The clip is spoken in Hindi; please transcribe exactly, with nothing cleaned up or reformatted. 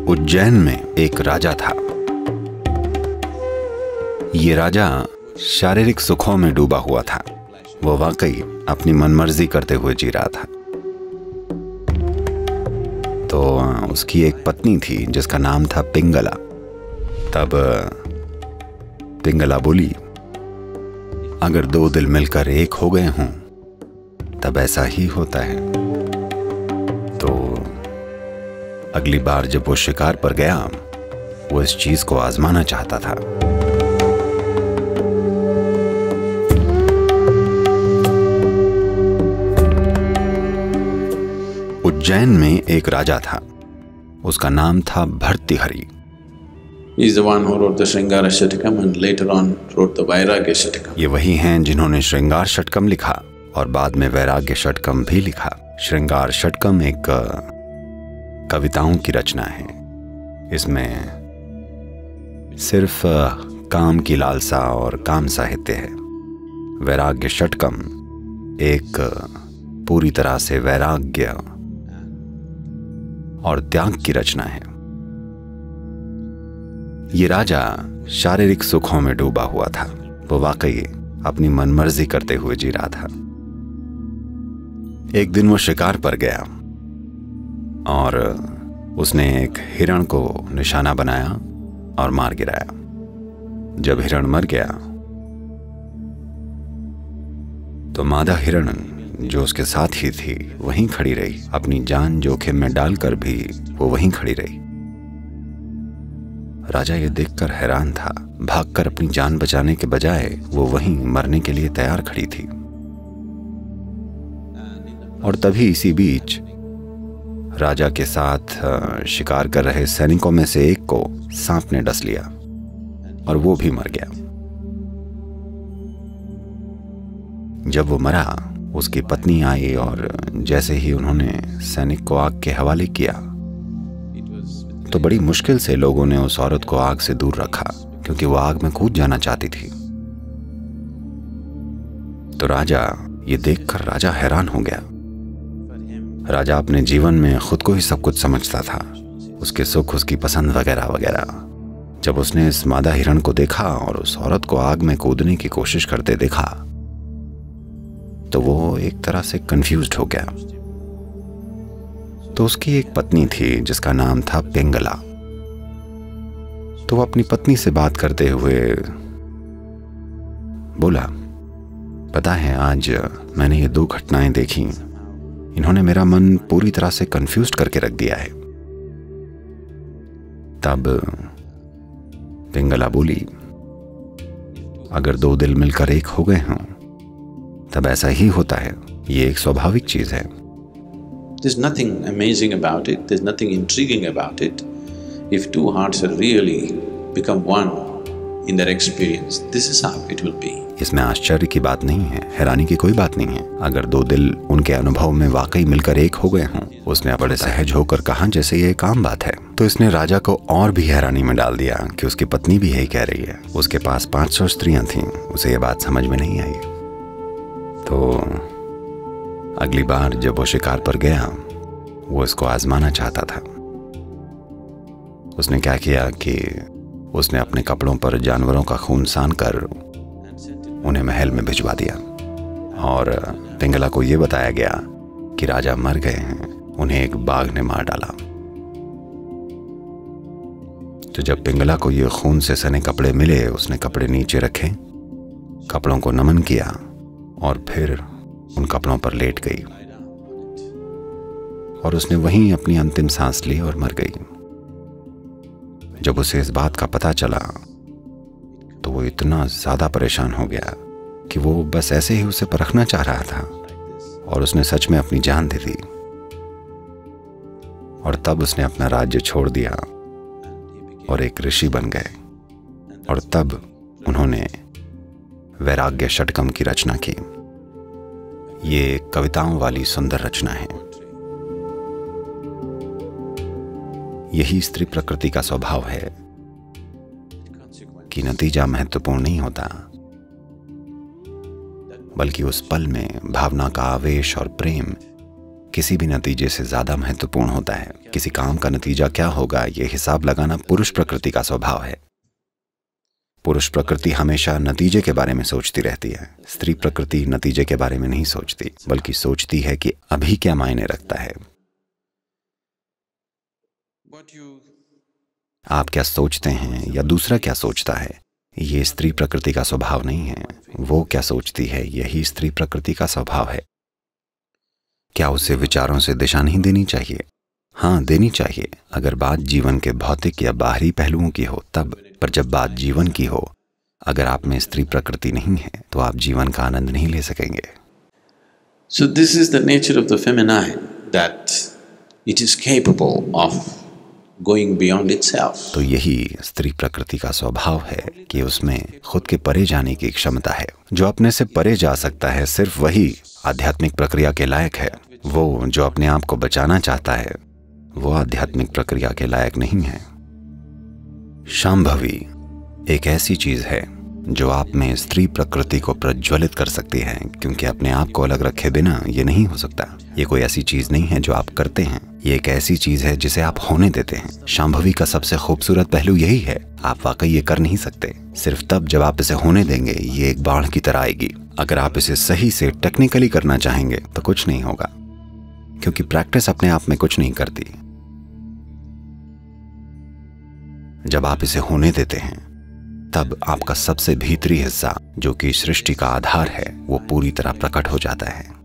उज्जैन में एक राजा था। ये राजा शारीरिक सुखों में डूबा हुआ था। वो वाकई अपनी मनमर्जी करते हुए जी रहा था। तो उसकी एक पत्नी थी जिसका नाम था पिंगला। तब पिंगला बोली, अगर दो दिल मिलकर एक हो गए हों तब ऐसा ही होता है। तो अगली बार जब वो शिकार पर गया, वो इस चीज को आजमाना चाहता था। उज्जैन में एक राजा था। उसका नाम था Bhartrihari. He is the one who wrote the Sringara Shatakam and later on wrote the Vairagya Shatakam. ये वही हैं जिन्होंने श्रृंगार षटकम लिखा और बाद में वैराग्य षटकम भी लिखा। श्रृंगार षटकम एक कविताओं की रचना है। इसमें सिर्फ काम की लालसा और काम साहित्य है। वैराग्य षटकम एक पूरी तरह से वैराग्य और त्याग की रचना है। ये राजा शारीरिक सुखों में डूबा हुआ था। वो वाकई अपनी मनमर्जी करते हुए जी रहा था। एक दिन वो शिकार पर गया और उसने एक हिरण को निशाना बनाया और मार गिराया। जब हिरण मर गया तो मादा हिरण जो उसके साथ ही थी वहीं खड़ी रही। अपनी जान जोखिम में डालकर भी वो वहीं खड़ी रही। राजा ये देखकर हैरान था। भागकर अपनी जान बचाने के बजाय वो वहीं मरने के लिए तैयार खड़ी थी। और तभी इसी बीच राजा के साथ शिकार कर रहे सैनिकों में से एक को सांप ने डस लिया और वो भी मर गया। जब वो मरा, उसकी पत्नी आई और जैसे ही उन्होंने सैनिक को आग के हवाले किया तो बड़ी मुश्किल से लोगों ने उस औरत को आग से दूर रखा, क्योंकि वो आग में कूद जाना चाहती थी। तो राजा ये देखकर राजा हैरान हो गया। राजा अपने जीवन में खुद को ही सब कुछ समझता था, उसके सुख, उसकी पसंद वगैरह वगैरह। जब उसने इस मादा हिरण को देखा और उस औरत को आग में कूदने की कोशिश करते देखा तो वो एक तरह से कंफ्यूज्ड हो गया। तो उसकी एक पत्नी थी जिसका नाम था पिंगला। तो वो अपनी पत्नी से बात करते हुए बोला, पता है आज मैंने ये दो घटनाएं देखी, इन्होंने मेरा मन पूरी तरह से कंफ्यूज्ड करके रख दिया है। तब पिंगला बोली, अगर दो दिल मिलकर एक हो गए हों तब ऐसा ही होता है। ये एक स्वाभाविक चीज है। There's nothing amazing about it, there's nothing intriguing about it. If two hearts are really become one in their experience, this is how it will be. इसमें आश्चर्य की बात नहीं है, हैरानी की कोई बात नहीं है। अगर दो दिल उनके अनुभव में वाकई मिलकर एक हो गए हों। उसने बड़े सहज होकर कहा जैसे ये एक आम बात है। तो इसने राजा को और भी हैरानी में डाल दिया कि उसकी पत्नी भी यही कह रही है। उसके पास पांच सौ स्त्रियां थीं, उसे ये बात समझ में नहीं आई। तो अगली बार जब वो शिकार पर गया, वो इसको आजमाना चाहता था। उसने क्या किया कि उसने अपने कपड़ों पर जानवरों का खून सान कर उन्हें महल में भिजवा दिया और पिंगला को यह बताया गया कि राजा मर गए हैं, उन्हें एक बाघ ने मार डाला। तो जब पिंगला को ये खून से सने कपड़े मिले, उसने कपड़े नीचे रखे, कपड़ों को नमन किया और फिर उन कपड़ों पर लेट गई और उसने वहीं अपनी अंतिम सांस ली और मर गई। जब उसे इस बात का पता चला तो वो इतना ज्यादा परेशान हो गया कि वो बस ऐसे ही उसे परखना चाह रहा था और उसने सच में अपनी जान दे दी। और तब उसने अपना राज्य छोड़ दिया और एक ऋषि बन गए। और तब उन्होंने वैराग्य षटकम की रचना की। ये कविताओं वाली सुंदर रचना है। यही स्त्री प्रकृति का स्वभाव है कि नतीजा महत्वपूर्ण नहीं होता, बल्कि उस पल में भावना का आवेश और प्रेम किसी भी नतीजे से ज्यादा महत्वपूर्ण होता है। किसी काम का नतीजा क्या होगा, ये हिसाब लगाना पुरुष प्रकृति का स्वभाव है। पुरुष प्रकृति हमेशा नतीजे के बारे में सोचती रहती है। स्त्री प्रकृति नतीजे के बारे में नहीं सोचती, बल्कि सोचती है कि अभी क्या मायने रखता है। आप क्या सोचते हैं या दूसरा क्या सोचता है, ये स्त्री प्रकृति का स्वभाव नहीं है। वो क्या सोचती है, यही स्त्री प्रकृति का स्वभाव है। क्या उसे विचारों से दिशा नहीं देनी चाहिए? हाँ, देनी चाहिए, अगर बात जीवन के भौतिक या बाहरी पहलुओं की हो तब। पर जब बात जीवन की हो, अगर आप में स्त्री प्रकृति नहीं है तो आप जीवन का आनंद नहीं ले सकेंगे। So this is the nature of the feminine, that it is capable of going beyond itself. तो यही स्त्री प्रकृति का स्वभाव है कि उसमें खुद के परे जाने की क्षमता है। जो अपने से परे जा सकता है, सिर्फ वही आध्यात्मिक प्रक्रिया के लायक है। वो जो अपने आप को बचाना चाहता है, वो आध्यात्मिक प्रक्रिया के लायक नहीं है। शांभवी एक ऐसी चीज है जो आप में स्त्री प्रकृति को प्रज्वलित कर सकती है, क्योंकि अपने आप को अलग रखे बिना ये नहीं हो सकता। ये कोई ऐसी चीज नहीं है जो आप करते हैं, ये एक ऐसी चीज है जिसे आप होने देते हैं। शांभवी का सबसे खूबसूरत पहलू यही है, आप वाकई ये कर नहीं सकते। सिर्फ तब जब आप इसे होने देंगे, ये एक बाढ़ की तरह आएगी। अगर आप इसे सही से टेक्निकली करना चाहेंगे तो कुछ नहीं होगा, क्योंकि प्रैक्टिस अपने आप में कुछ नहीं करती। जब आप इसे होने देते हैं, तब आपका सबसे भीतरी हिस्सा, जो कि सृष्टि का आधार है, वो पूरी तरह प्रकट हो जाता है।